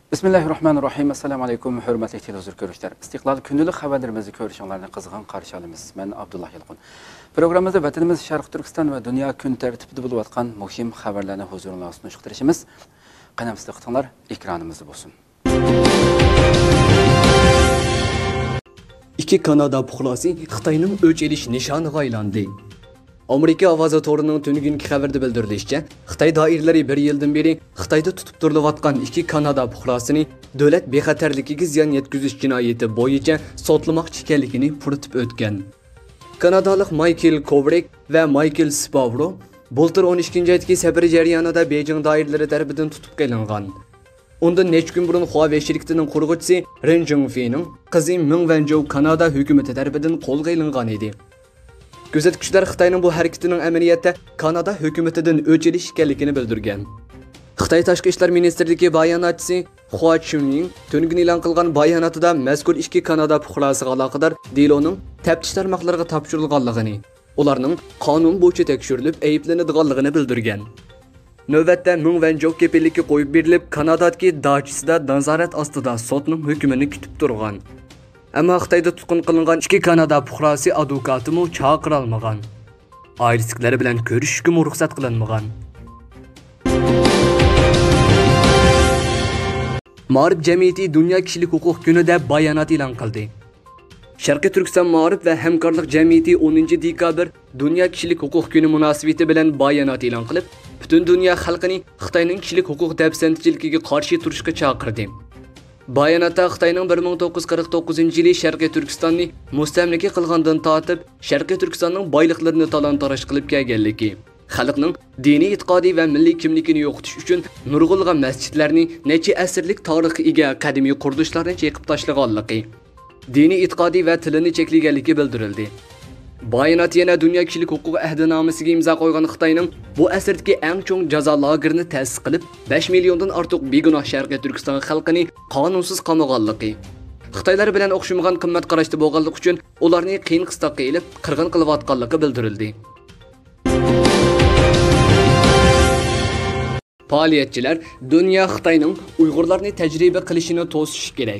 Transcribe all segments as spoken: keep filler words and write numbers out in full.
Bismillahirrahmanirrahim. Assalamu alaykum, hurmatli televizor ko'ruvchilar. Istiqlol kundalik xabarlarimizni ko'rishinglarni qizg'in qarshi olamiz. Men Abdullah Yilqin. Programmamizda vatanimiz Sharq Turkiston va dunyo kun tartibida bo'lib o'tgan muhim xabarlarni huzuringizga sunishtirishimiz. Qanamizda qitinglar, ekranimizda bo'lsin. İki Kanada puxlasi Xitoyning o'ch elish nishoniga aylandi. Amerika ovozi to'rining tungi xabarda bildirilishicha, Xitoy doiralari bir yildan beri Xitoyda tutib turilayotgan iki Kanada puxlasini davlat bexatarligiga ziyon yetkazish jinoyati bo'yicha sotlamoqchi ekanligini puritib o'tgan. Kanadalik Michael Kovrig va Michael Spavro bultir o'n ikkinchi aytki safari jarayonida Beijing doiralari tomonidan tutib kelingan. Undan necha kun burun Huawei shirkatining qurg'uvchisi Ren Zhengfeining qizi Ming Wanzhou Kanada hukumati tomonidan qo'lga olingan edi. Gözətkiçilər Xitayning bu harakatining amaliyotda Kanada hukumatidan o'ch elish ekanligini bildirgan. Xitoy Tashqi ishlar ministrligi bayonotchisi Hua Chunying tungi e'lon qilgan bayonotida mazkur ikki Kanada fuqarosiga aloqador deloning taftish tarmoqlariga topshirilganligini, ularning qonun bo'yicha tekshirilib ayblanadiganligini bildirgan. Navbatda Ming Wanzhou kepillikka qo'yib berilib, Kanadadagi dachisida nazorat ostida sotning hukmini kutib turgan. Ammo Xitoyda tutqun qilingan ikki Kanada fuqarosi advokatimi chaqira olmagan. Ailasiklari bilan ko'rishishga ruxsat qilinmagan. Ma'rif jamiyati Dunyo kishilik huquq kunida bayonot e'lon qildi. Sharqiy Turkiston Ma'rif va hamkorlik jamiyati o'ninchi dekabr Dunyo kishilik huquq kuni munosabati bilan bayonot e'lon qilib, butun dunyo xalqini Xitoyning kishilik huquq dafsanchiligiga qarshi turishga chaqirdi. Bayonotda Xitoyning bir ming to'qqiz yuz qirq to'qqizinchi yili Sharqiy Turkistonni mustamlaka qilgandan tortib, Sharqiy Turkistonning boyliqlarini talon-taroj qilib kelganligi, xalqning diniy e'tiqodiy va milliy kimligini yo'qotish uchun nurg'ulg'an masjidlarni, necha asrlik tarixga ega qadimiy qurilishlarni cheqib tashlaganligi, diniy e'tiqodiy va tilini cheklaganligi bildirildi. Bayonot yana dunyo kishilik huquq ahdnomasiga imzo qo'ygan Xitoyning bu asrdagi eng chong jazo lagerini ta'sis qilib, besh milliondan ortiq begunoh Sharqiy Turkiston xalqini qonunsiz qamaganligi, Xitoylar bilan o'xshamagan qimmat qarashda bo'lganligi uchun ularni qiyin qistoqqa elib, qirg'in qilayotganligi bildirildi. Faoliyatchilar dunyo Xitoyning Uyg'urlarni tajriba qilishini to'sish kerak.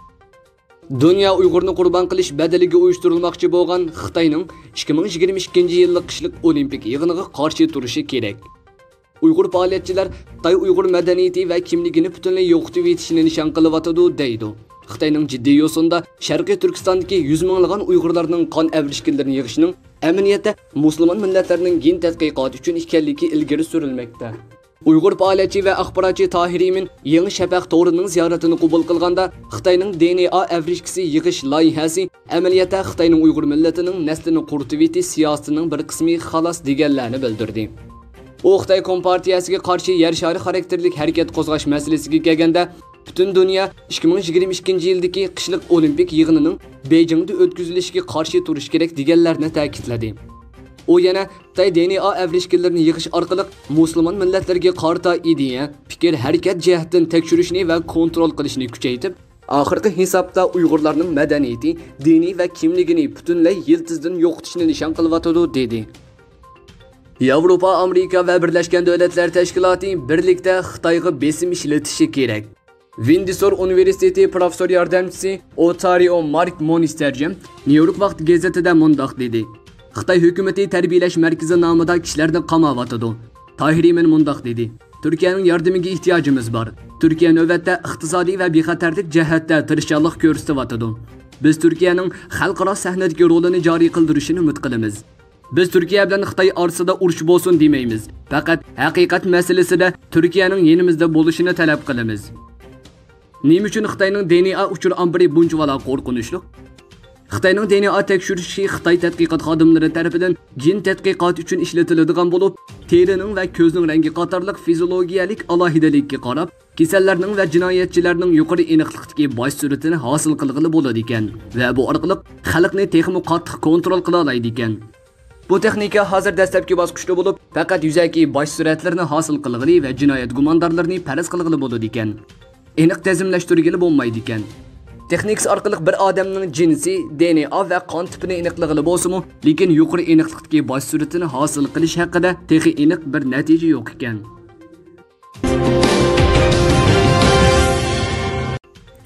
Dünya Uyg'urni qurbon qilish badaliga uyushtirilmoqchi bo'lgan Xitoyning ikki ming yigirma ikkinchi yillik qishlik olimpik yig'iniga qarshi turishi kerak. Uyg'ur faoliyatchilar Xitoy Uyg'ur madaniyati va kimligini butunlay yo'qotib etishini nishon qilyotdi deydi. Xitoyning jiddiy yo'sinda Sharqiy Turkistondagi yuz minglagan Uyg'urlarning qon avrishkinlarini yig'ishning amaliyotda musulmon millatlarning gen tadqiqoti uchun ekanligi ilgari surilmoqda. Uyg'ur faoliyatchi va axborotchi Tahirimin Yangi Shafaq to'rining ziyoratini qabul qilganda Xitoyning D N A avrishkisi yig'ish loyihasi amaliyotda Xitoyning Uyg'ur millatining naslini quritib etish siyosatining bir qismi xolos deganlarni bildirdi. U Xitoy kompartiyasiga qarshi yer shari xarakterlik harakat qo'zg'ash masalasiga kelganda butun dunyo ikki ming yigirma ikkinchi yildagi qishliq olimpik yig'inining Beijingda o'tkazilishiga qarshi turish kerak deganlarni ta'kidladi. U yana Xitoy D N A avrishkinlarini yig'ish orqali musulmon millatlarga qarta ideya, fikr, harakat jihatdan tekshirishni va kontrol qilishni kuchaytirib, oxirgi hisobda Uyg'urlarning madaniyati, diniy va kimligini butunlay yiltizdan yo'qotishni nishon qilyotdi dedi. Yevropa, Amerika va Birlashgan Davlatlar Tashkiloti birlikda Xitoyga besim ishlatishi kerak. Windsor Universiteti professor yordamchisi Otario Mark Monisterjim New York vaqt gazetida mundoq dedi. Xitoy hukumati tarbiyalash markazi nomida kishilarni qamayotdi. Tahirimin mundoq dedi. Turkiyaning yordamiga ehtiyojimiz bor. Turkiya navbatda iqtisodiy va bexatarlik jihatda tirishchilik ko'rsatyapti. Biz Turkiyaning xalqaro sahnadagi rolini joriy qildirishini umid qilamiz. Biz Turkiya bilan Xitoy orasida urush bo'lsin demaymiz. Faqat haqiqat masalasida Turkiyaning yenimizda bo'lishini talab qilamiz. Nima uchun Xitoyning D N A uchur ambiri bunchalar qo'rqinchli? Xitoyning D N A tekshirishi Xitoy tadqiqot xodimlari tomonidan gen tadqiqoti uchun ishlatiladigan bo'lib, terining va ko'zning rangi qatorliq fiziologiyalik alohidalikka qarab, kasallarning va jinoyatchilarning yuqori aniqlikdagi bosh suratini hosil qilg'ili bo'ladi ekan va bu orqali xalqni texnik qattiq kontrol qila oladi ekan. Bu texnika hozir dastlabki bosqichda bo'lib, faqat yuzaki bosh suratlarni hosil qilg'ili va jinoyat gumondorlarini faraz qilg'ili bo'ladi ekan. Aniq tizimlashtirgili bo'lmaydi ekan. Texnikasi orqali bir odamning jinsi, D N A va qon tipini aniqlag'ili bo'lsa-mu, lekin yuqori aniqlikdagi bosh suratini hosil qilish haqida texnik aniq bir natija yo'q ekan.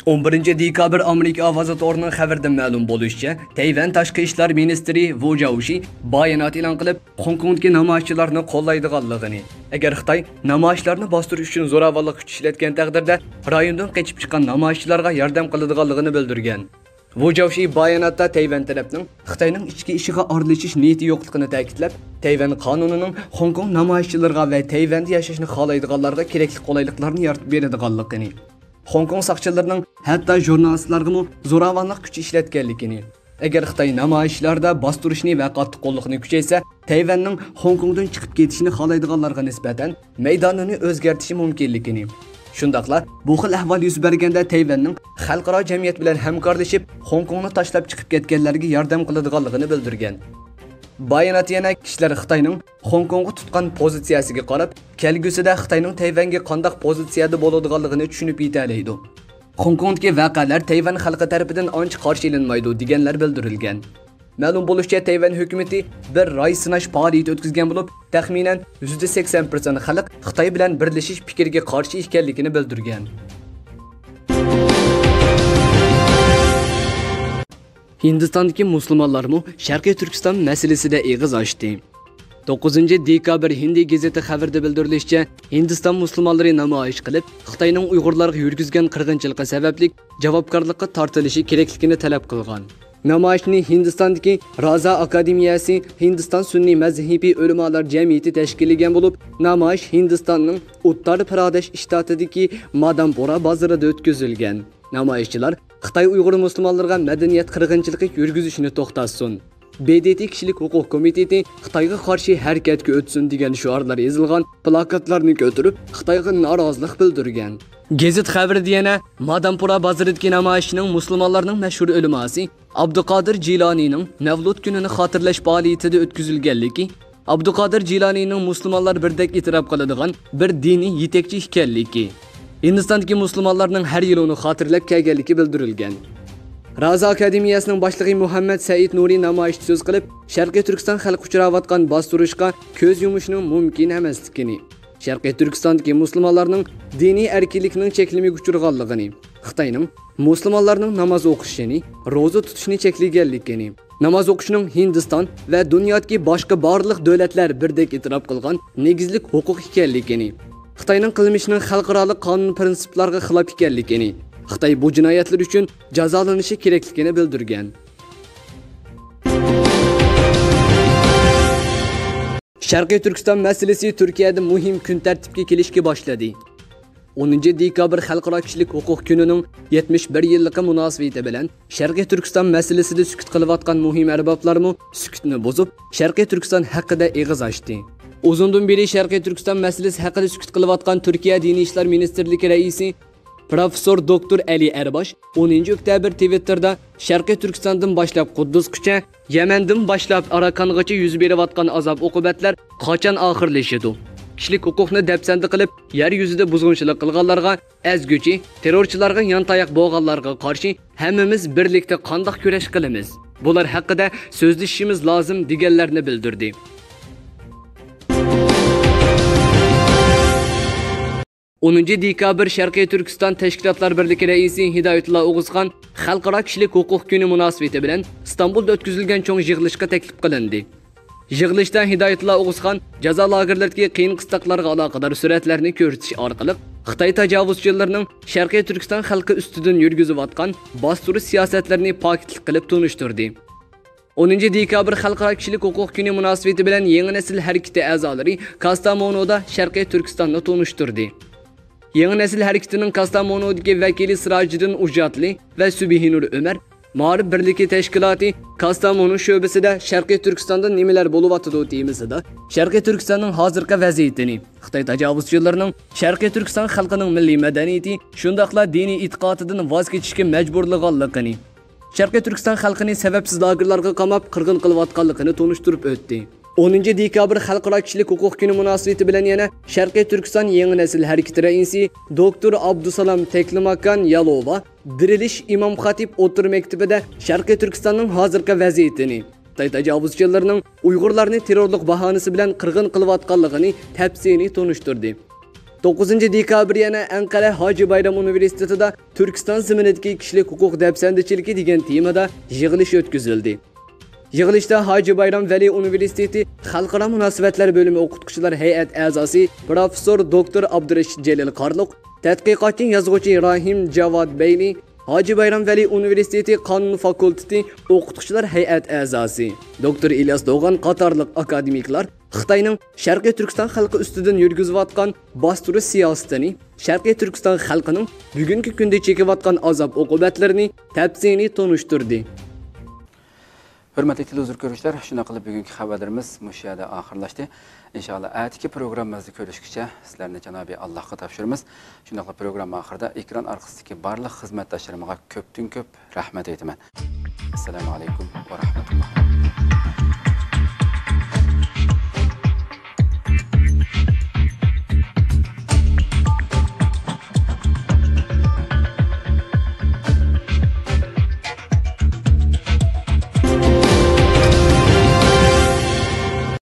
o'n birinchi dekabr Amerika ovozi to'rining xabarida ma'lum bo'lishicha, Tayvan tashqi ishlar ministri Wu Jiaoxi bayonot e'lon qilib, Hong Kongdagi namoyishchilarni qo'llaydiganligini, agar Xitoy namoyishlarni bostirish uchun zo'ravonlik kuch ishlatgan taqdirda rayondan qochib chiqqan namoyishchilarga yordam qiladiganligini bildirgan. Wu Jiaoxi bayonotda Tayvan tarafning Xitoyning ichki ishiga aralashish niyati yo'qligini ta'kidlab, Tayvan qonunining Hong Kong namoyishchilariga va Tayvanda yashashni xohlaydiganlarga kerakli qulayliklarni yaratib beradiganligini, Hong Kong saqchilarining hatto jurnalistlarga zo'ravonlik kuchi ishlatganligini, agar Xitoy namoyishlarda bostirishni va qattiq qo'llikni kuchaysa, Tayvanning Hong Kongdan chiqib ketishini xohlaydiganlarga nisbatan maydonini o'zgartirishi mumkinligini, shundaqla bu xil ahvol yuz berganda Tayvanning xalqaro jamiyat bilan hamkorlashib, Hong Kongni tashlab chiqib ketganlarga yordam qiladiganligini bildirgan. Bayonot yana kishilar Xitoyning Hong Kongga tutgan pozitsiyasiga qarab, kelgusida Xitoyning Tayvanga qanday pozitsiyada bo'ladiganligini tushunib yetalaydi. Hong Kongdagi voqealar Tayvan xalqi tomonidan ancha qarshi elinmaydi deganlar bildirilgan. Ma'lum bo'lishicha, Tayvan hukumatı bir ray sinash faoliyati o'tkazgan bo'lib, taxminan yüzde seksen foiz xalq Xitoy bilan birlashish fikriga qarshi ekanligini bildirgan. Hindistondagi musulmonlarmi Sharqiy Turkiston masalasida eg'iz ochdi. to'qqizinchi dekabr Hindi gazeti xabarida bildirilishicha, Hindiston musulmonlari namoyish qilib, Xitoyning Uyg'urlarga yurgizgan qirg'inchiligi sababli javobgarlikka tortilishi kerakligini talab qilgan. Namoyishni Hindistondagi Raza Akademiyasi Hindiston sunniy mazhabiy ulamolar jamiyati tashkillagan bo'lib, namoyish Hindistonning Uttar Pradesh shtatidagi Madampura bozorida o'tkazilgan. Namoyishchilar Xitoy Uyg'ur musulmonlarga madaniyat qirg'inchiligi yurgizishini to'xtatsin, B D T kishilik huquq komiteti Xitoyga qarshi harakatga o'tsin degan shiorlar yozilgan plakatlarni ko'tarib, Xitoyga norozilik bildirgan. Gazet xabarida yana Madampura bozoridagi namoyishning musulmonlarning mashhur ulamosi Abduqodir Jilonining Mavlud kunini xotirlash faoliyatida o'tkazilganligi, Abduqodir Jilonining musulmonlar birdek e'tirof qiladigan bir diniy yetakchi ekanligi, Hindistondagi musulmonlarning har yili uni xotirlab kelganligi bildirilgan. Raza Akademiyasining boshlig'i Muhammad Said Nuri namoyishda so'z qilib, Sharqiy Turkiston xalqi uchrayotgan bostirishga ko'z yumishning mumkin emasligini, Sharqiy Turkistondagi musulmonlarning diniy erkinligining cheklanmay uchirganligini, Xitoyning musulmonlarning namoz o'qishini, roza tutishni cheklaganligini, namoz o'qishning Hindiston va dunyodagi boshqa barliq davlatlar birdek e'tirof qilgan negizlik huquq ekanligini, Xitoyning qilmishining xalqaro qonun prinsiplariga xilof ekanligini, Xitoy bu jinoyatlar uchun jazolanishi kerakligini bildirgan. Sharqiy Turkiston masalasi Turkiyada muhim kun tartibga kelishga boshladi. o'ninchi dekabr Xalqaro kishilik huquq kunining yetmish bir yilligi munosabati bilan Sharqiy Turkiston masalasida sukut qilayotgan muhim arboblarmi sukutni buzib, Sharqiy Turkiston haqida eg'iz ochdi. Uzundan beri Sharqiy Turkiston masalasi haqida sukut qilayotgan Turkiya Diniy ishlar ministrligi raisi Professor doktor Ali Erbash o'ninchi oktyabr Twitterda Sharqiy Turkistondan boshlab Quddusgacha, Yamandan boshlab Arakangacha yuz berayotgan azob uqubatlar qachon oxirlashadi? Kishilik huquqni dafsanda qilib, yer yuzida buzg'unchilik qilganlarga, azguchi, terrorchilarga yontayoq bo'lganlarga qarshi hammamiz birlikda qanday kurash qilamiz? Bular haqida so'zlashishimiz lozim deganlarni bildirdi. o'ninchi dekabr Sharqiy Turkiston Tashkilotlar birligi raisi Hidoyatullo O'g'izxon Xalqaro kishilik huquq kuni munosabati bilan Istanbulda o'tkazilgan cho'ng yig'ilishga taklif qilindi. Yig'ilishda Hidoyatullo O'g'izxon jazo lagerlaridagi qiyin qistoqlarga aloqador suratlarni ko'rsatish orqali Xitoy tajovuzchilarining Sharqiy Turkiston xalqi ustidan yurgizayotgan bostirish siyosatlarini pokitlik qilib tunishtirdi. o'ninchi dekabr Xalqaro kishilik huquq kuni munosabati bilan yangi nesil harakati a'zolari Kastamonuda Sharqiy Turkistonni tunishtirdi. Yangi nesil harakatining Kastamonudagi vakili Sirajiddin Ujatli va Subihinur Umar Ma'rif birligi tashkiloti Kastamonu sho'basida Sharqiy Turkistonda nimalar bo'layotdi deymizda, Sharqiy Turkistonning hozirgi vaziyatini, Xitoy tajovuzchilarining Sharqiy Turkiston xalqining milliy madaniyati, shundaqla diniy e'tiqodidan voz kechishga majburlaganligini, Sharqiy Turkiston xalqini sababsiz lagerlarga qamab qirg'in qilayotganligini tunishtirib o'tdi. o'ninchi dekabr Xalqaro kishilik huquq kuni munosabati bilan yana Sharqiy Turkiston yangi nesil harakati raisi doktor Abdusalom Teklimakan Yalova Dirilish Imom Xatib o'tir maktabida Sharqiy Turkistonning hozirgi vaziyatini, Xitoy tajovuzchilarining Uyg'urlarni terrorlik bahonasi bilan qirg'in qilayotganligini tafsiliy tunishtirdi. to'qqizinchi dekabr yana Anqara Hoji Bayram universitetida Turkiston ziminidagi kishilik huquq dafsandichiligi degan temada yig'ilish o'tkazildi. Yig'ilishda Hoji Bayram Vali universiteti Xalqaro munosabatlar bo'limi o'qituvchilar hay'at a'zosi professor doktor Abdurashid Jalil Qarliq, tadqiqotchi yozuvchi Rahim Javod Beyli, Hoji Bayram Vali universiteti qonun fakulteti o'qituvchilar hay'at a'zosi doktor Ilyos Do'g'an qatorliq akademiklar Xitoyning Sharqiy Turkiston xalqi ustidan yurgizayotgan bostirish siyosatini, Sharqiy Turkiston xalqining bugungi kunda chekayotgan azob-uqubatlarini tafsiliy tonishtirdi. Hurmatli televizor ko'ruvchilar, shuna qilib bugungi xabarlarimiz mush yerda oxirlashdi. Inshaalloh atiki programmamizni ko'rishguncha sizlarni janobiy Allohga topshiramiz. Shuna qilib program oxirida ekran orqasidagi barliq xizmatdoshlarimga ko'pdan ko'p rahmat aytaman. Assalomu alaykum va rahmatulloh.